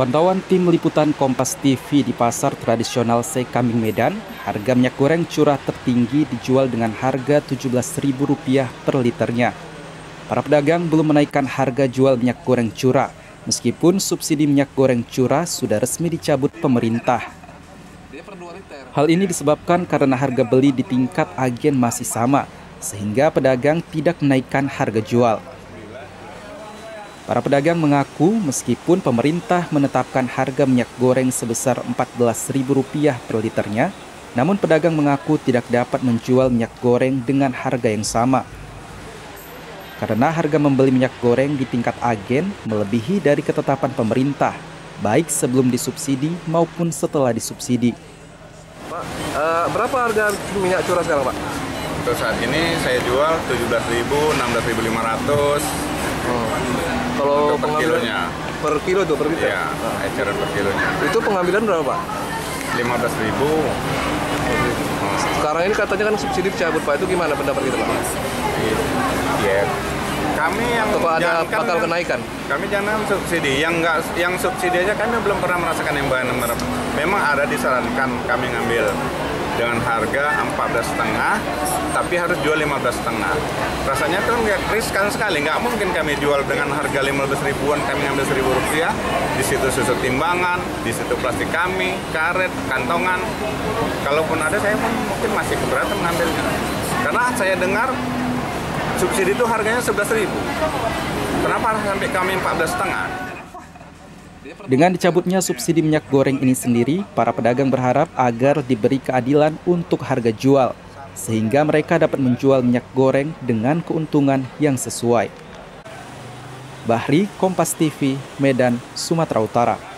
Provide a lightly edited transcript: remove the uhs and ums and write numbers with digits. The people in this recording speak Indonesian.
Pantauan tim liputan Kompas TV di pasar tradisional Sekambing Medan, harga minyak goreng curah tertinggi dijual dengan harga Rp17.000 per liternya. Para pedagang belum menaikkan harga jual minyak goreng curah, meskipun subsidi minyak goreng curah sudah resmi dicabut pemerintah. Hal ini disebabkan karena harga beli di tingkat agen masih sama, sehingga pedagang tidak menaikkan harga jual. Para pedagang mengaku meskipun pemerintah menetapkan harga minyak goreng sebesar Rp14.000 per liternya, namun pedagang mengaku tidak dapat menjual minyak goreng dengan harga yang sama. Karena harga membeli minyak goreng di tingkat agen melebihi dari ketetapan pemerintah, baik sebelum disubsidi maupun setelah disubsidi. Pak, berapa harga minyak curah sekarang, Pak? Untuk saat ini saya jual Rp17.000, Rp16.500. Kalau per kilonya. Per kilo tuh, per liter? Iya, eceran per kilonya. Itu pengambilan berapa, Pak? Rp15.000. Sekarang ini katanya kan subsidi dicabut, Pak. Itu gimana pendapat kita, Pak? Iya. Kami yang atau ada bakal kenaikan? Kami jangan subsidi. Yang subsidi aja kami belum pernah merasakan yang bahan. Memang ada disarankan kami ngambil dengan harga 14,5, tapi harus jual 15,5. Rasanya tuh riskan sekali, nggak mungkin kami jual dengan harga 15 ribuan, kami ngambil Rp1.000. Di situ susu timbangan, di situ plastik kami, karet, kantongan. Kalaupun ada, saya pun mungkin masih keberatan mengambilnya. Karena saya dengar subsidi itu harganya Rp11.000. Kenapa sampai kami 14,5? Dengan dicabutnya subsidi minyak goreng ini sendiri, para pedagang berharap agar diberi keadilan untuk harga jual, sehingga mereka dapat menjual minyak goreng dengan keuntungan yang sesuai. Bahri, Kompas TV, Medan, Sumatera Utara.